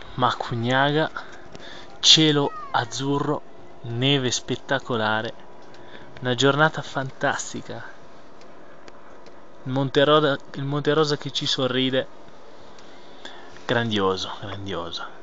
Macugnaga, cielo azzurro, neve spettacolare, una giornata fantastica, il Monte Rosa che ci sorride, grandioso, grandioso.